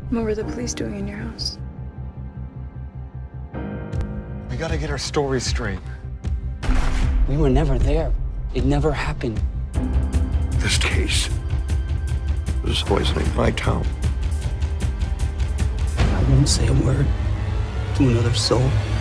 What were the police doing in your house? We gotta get our story straight. We were never there. It never happened. This case is poisoning my town. I won't say a word to another soul.